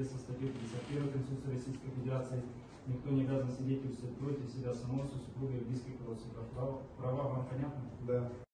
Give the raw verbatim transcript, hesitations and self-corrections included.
соответствии со статьей пятьдесят первой Конституции Российской Федерации никто не обязан свидетельствовать против себя самого, супруга или близких родственников. Права вам понятны? Да.